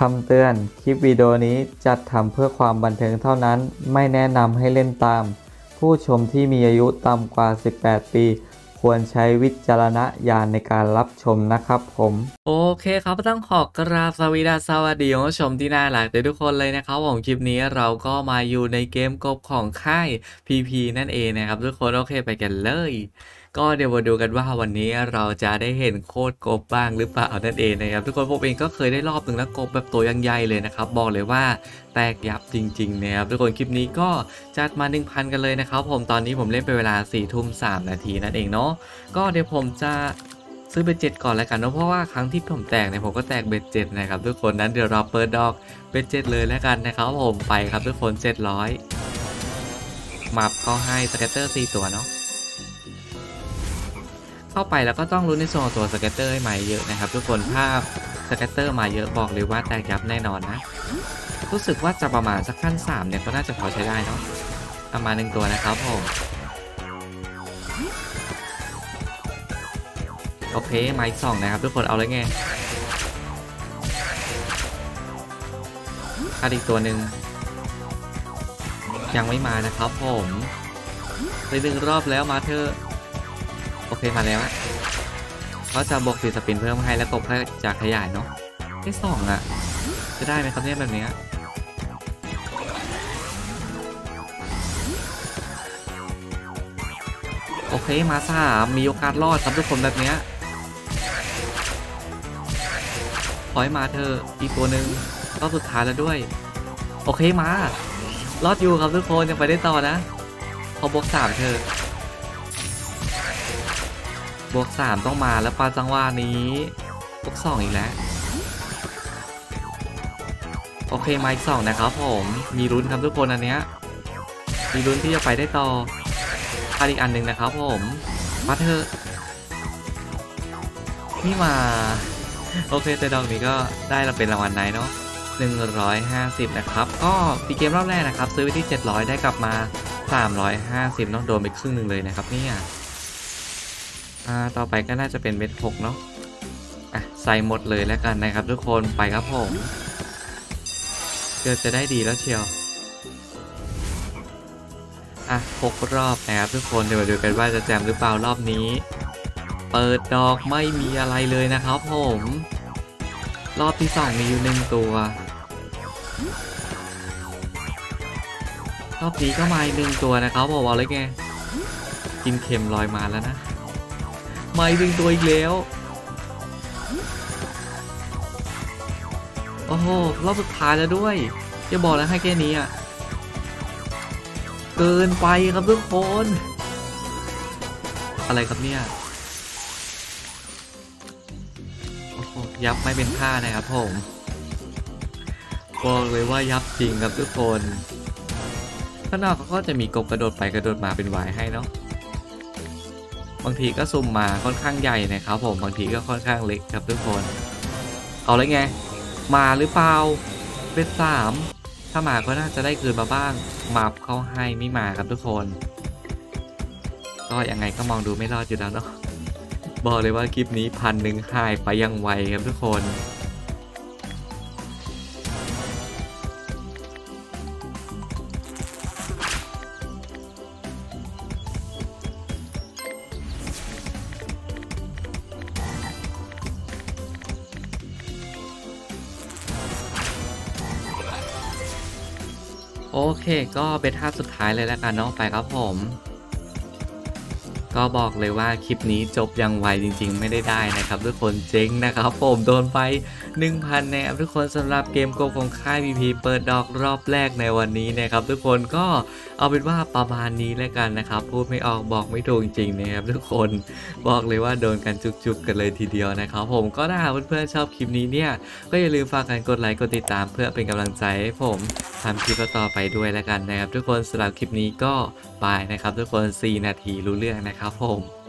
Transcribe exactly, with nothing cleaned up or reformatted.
คำเตือนคลิปวิดีโอนี้จัดทำเพื่อความบันเทิงเท่านั้นไม่แนะนำให้เล่นตามผู้ชมที่มีอายุต่ำกว่าสิบแปดปีควรใช้วิจารณญาณในการรับชมนะครับผมโอเคครับต้องขอกราบสวัสดีสวัสดีคุณผู้ชมที่น่ารักทุกคนเลยนะครับผมคลิปนี้เราก็มาอยู่ในเกมกบของค่าย พี พี นั่นเองนะครับทุกคนโอเคไปกันเลยก็เดี๋ยวมาดูกันว่าวันนี้เราจะได้เห็นโคตรกบบ้างหรือเปล่านั่นเองนะครับทุกคนผมเองก็เคยได้รอบหนึ่งแล้วกบแบบตัวยังใหญ่เลยนะครับบอกเลยว่าแตกยับจริงๆนะครับทุกคนคลิปนี้ก็จัดมา หนึ่งพัน กันเลยนะครับผมตอนนี้ผมเล่นไปเวลาสี่ทุ่มสามนาทีนั่นเองเนาะก็เดี๋ยวผมจะซื้อเบ็ดเจ็ดก่อนแล้วกันเนาะเพราะว่าครั้งที่ผมแตกเนี่ยผมก็แตกเบ็ดเจ็ดนะครับทุกคนนั้นเดี๋ยวเราเปิดดอกเบ็ดเจ็ดเลยแล้วกันนะครับผมไปครับทุกคนเจ็ดร้อยมับก็ให้สเก็ตเตอร์สี่ตัวเนาะเข้าไปแล้วก็ต้องลุ้นในโซนตัวสเก็ตเตอร์ให้มาเยอะนะครับทุกคนภาพสเก็ตเตอร์มาเยอะบอกเลยว่าแตกยับแน่นอนนะรู้สึกว่าจะประมาณสักขั้นสามเนี่ยก็น่าจะพอใช้ได้เนาะประมาณหนึ่งตัวนะครับผมโอเคไม้สองนะครับทุกคนเอาเลยไงขาดอีกตัวหนึ่งยังไม่มานะครับผมไปหนึ่งรอบแล้วมาเถอะโอเคมาแล้วก็จะบวกสีสปินเพิ่มให้แล้วกบก็จะขยายเนาะที่สองอ่ะจะได้ไหมครับเนี่ยแบบนี้โอเคมาสามมีโอกาสรอดครับทุกคนแบบนี้ขอให้มาเธออีกตัวหนึ่งรอบสุดท้ายแล้วด้วยโอเคมารอดอยู่ครับทุกคนยังไปได้ต่อนะพอบวกสามเธอบวกสามต้องมาแล้วปาจังหวะนี้บวกสองอีกแล้วโอเคมาอีกสองนะครับผมมีลุ้นครับทุกคนอันเนี้ยมีลุ้นที่จะไปได้ต่อขาดอีกอันหนึ่งนะครับผมมาเถอะนี่มาโอเคแต่ดอกนี้ก็ได้เราเป็นรางวัลไหนเนาะหนึ่งร้อยห้าสิบนะครับก็ปีเกมรอบแรกนะครับซื้อไปที่เจ็ดร้อยได้กลับมาสามร้อยห้าสิบเนาะโดนไปครึ่งหนึ่งเลยนะครับเนี่ยอ่าต่อไปก็น่าจะเป็นเม็ดหกเนาะอ่ะใส่หมดเลยแล้วกันนะครับทุกคนไปครับผมเกือบจะได้ดีแล้วเชียวอ่ะหกรอบนะครับทุกคนเดี๋ยวมาดูกันว่าจะแจมหรือเปล่ารอบนี้เปิดดอกไม่มีอะไรเลยนะครับผมรอบที่สองมีอยู่หนึ่งตัวรอบนี้ก็มาอีกหนึ่งตัวนะครับบอกว่าเลยไงกินเค็มลอยมาแล้วนะมาอีกหนึ่งตัวอีกแล้วโอ้โหรอบสุดท้ายแล้วด้วยจะบอกแล้วให้แค่นี้อ่ะเกินไปครับทุกคนอะไรครับเนี่ยโอ้โหยับไม่เป็นท่านะครับผมบอกเลยว่ายับจริงครับทุกคนข้างนอกเขาก็จะมีกบกระโดดไปกระโดดมาเป็นวายให้เนาะบางทีก็ซุ่มมาค่อนข้างใหญ่นะครับผมบางทีก็ค่อนข้างเล็กครับทุกคนเอาเลยไงมาหรือเปล่าเป็นสามถ้ามาก็น่าจะได้คืนมาบ้างมาเข้าให้ไม่มาครับทุกคนก็ยังไงก็มองดูไม่รอดอยู่แล้วเนาะบอกเลยว่าคลิปนี้พันหนึ่งหายไปยังไวครับทุกคนโอเคก็เป็นท่าสุดท้ายเลยแล้วกันเนาะไปครับผมก็บอกเลยว่าคลิปนี้จบยังไวจริงๆไม่ได้ได้นะครับทุกคนเจ๊งนะครับผมโดนไป หนึ่งพัน นะครับทุกคนสำหรับเกมโกของค่าย พี พี เปิดดอกรอบแรกในวันนี้นะครับทุกคนก็เอาเป็นว่าประมาณนี้แล้วกันนะครับพูดไม่ออกบอกไม่ถูกจริงๆนะครับทุกคนบอกเลยว่าโดนกันจุกๆกันเลยทีเดียวนะครับผมก็ถ้าเพื่อนๆชอบคลิปนี้เนี่ยก็อย่าลืมฝากกันกดไลค์กดติดตามเพื่อเป็นกำลังใจให้ผมทำคลิปต่อไปด้วยแล้วกันนะครับทุกคนสำหรับคลิปนี้ก็บายนะครับทุกคนสี่นาทีรู้เรื่องนะครับผม